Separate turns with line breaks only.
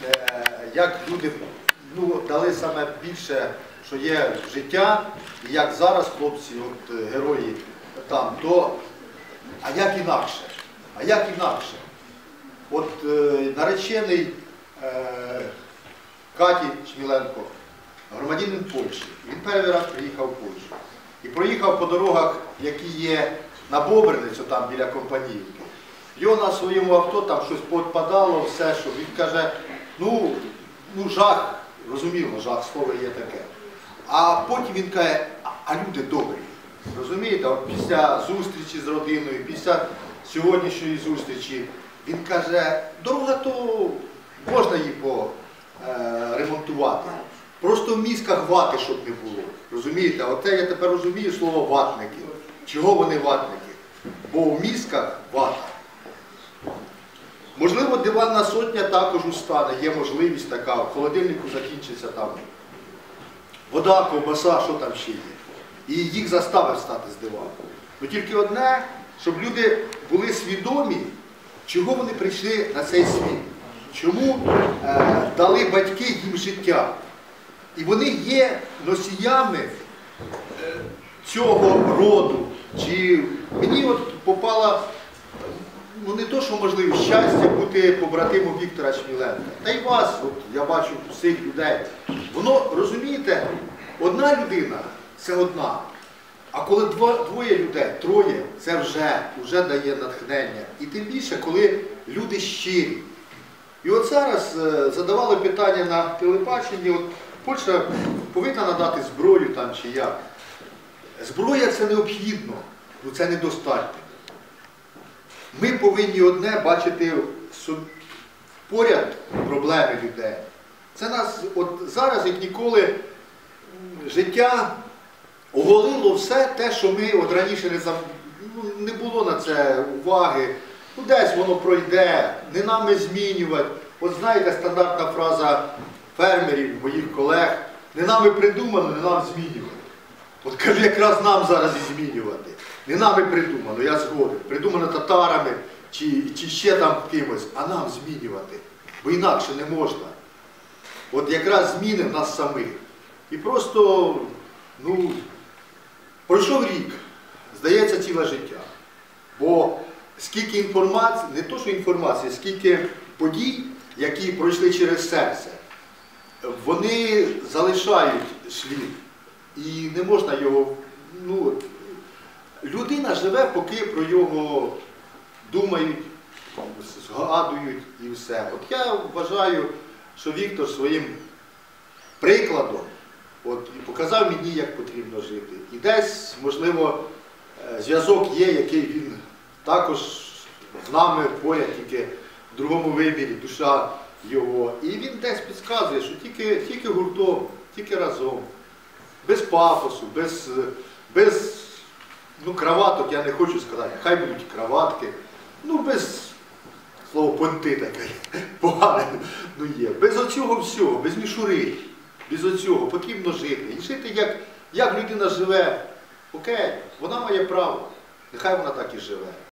як люди дали саме більше, що є життя, і як зараз хлопці, герої там, то а як інакше? А як інакше? От наречений Каті Чміленко, громадянин Польщі, він перший раз приїхав в Польщу. І проїхав по дорогах, які є на Бобринницю, там біля Компаніївки. Його на своєму авто там щось поотпадало, все, що він каже, жах, розуміло, жах, слово є таке. А потім він каже, а люди добрі. Розумієте, от після зустрічі з родиною, після сьогоднішньої зустрічі, він каже, дорога то можна її поремонтувати. Просто в мізках вати, щоб не було. Розумієте, оце я тепер розумію слово ватники. Чого вони ватники? Бо в мізках вата. Можливо, диванна сотня також устане, є можливість така, в холодильнику закінчиться там вода, ковбаса, що там ще є. І їх заставить стати з дивану. Но тільки одне, щоб люди були свідомі, чого вони прийшли на цей світ. Чому дали батьки їм життя. І вони є носіями цього роду. Чи мені от попала, не то, що можливо, щастя бути побратимом Віктора Чміленка. Та й вас, от, я бачу всіх людей. Воно, розумієте, одна людина – це одна. А коли двоє людей, троє, це вже дає натхнення. І тим більше, коли люди щирі. І от зараз задавали питання на телебаченні, от Польща повинна надати зброю там чи як. Зброя – це необхідно, але це недостатньо. Ми повинні одне бачити поряд проблеми людей. Це нас от зараз, як ніколи, життя оголило все те, що ми от раніше не було на це уваги. Десь воно пройде, не нами змінювати. От знаєте, стандартна фраза фермерів, моїх колег, не нами придумано, не нам змінювати. От кажу, якраз нам зараз і змінювати. Не нами придумано, я згоден. Придумано татарами чи ще там кимось, а нам змінювати. Бо інакше не можна. От якраз зміни в нас самих. І просто, пройшов рік, здається, ціле життя. Бо скільки інформації, не то що інформації, скільки подій, які пройшли через серце, вони залишають слід. І не можна його, людина живе, поки про його думають, згадують і все. От я вважаю, що Віктор своїм прикладом і показав мені, як потрібно жити. І десь, можливо, зв'язок є, який він також з нами поряд, тільки в другому вимірі, душа його. І він десь підказує, що тільки гуртом, тільки разом, без пафосу, без краваток, я не хочу сказати, хай будуть краватки, без слово понти таке погане, є. Без оцього всього, без мішури, без оцього потрібно жити. І жити, як людина живе, окей, вона має право, нехай вона так і живе.